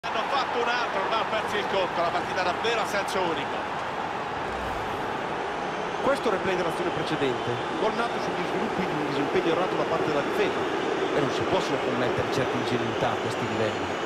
Hanno fatto un altro, non ha perso il conto, la partita davvero a senso unico. Questo è il replay dell'azione precedente, gol nato sugli sviluppi di un disimpegno errato da parte della difesa. E non si possono permettere certe ingenuità a questi livelli.